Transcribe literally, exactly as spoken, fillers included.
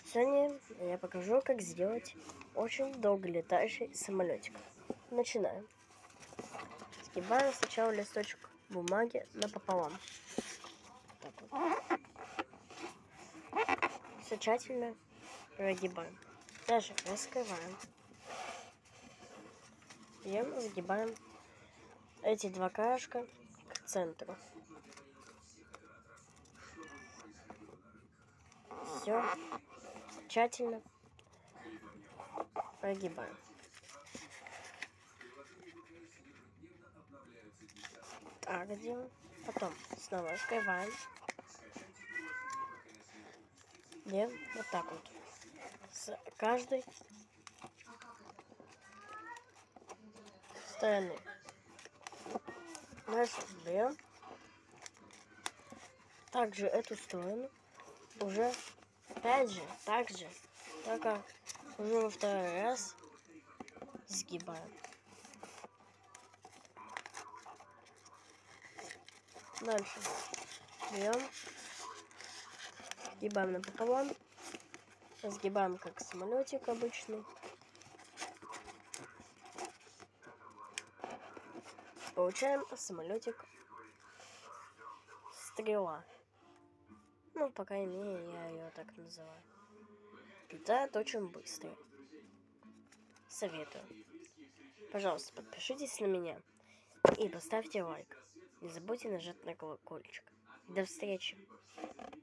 Сегодня я покажу, как сделать очень долго летающий самолетик. Начинаем. Сгибаем сначала листочек бумаги напополам. Так вот. Все тщательно прогибаем. Даже раскрываем. И загибаем эти два краешка к центру. Все тщательно прогибаем. Так делаем. Потом снова раскрываем. Делаем вот так вот. С каждой стороны. Дальше берем. Также эту сторону уже опять же, так же, только уже во второй раз сгибаем. Дальше берем, сгибаем напополам, сгибаем как самолетик обычный. Получаем самолетик стрела. Ну, по крайней мере, я ее так называю. Летает очень быстро. Советую. Пожалуйста, подпишитесь на меня и поставьте лайк. Не забудьте нажать на колокольчик. До встречи.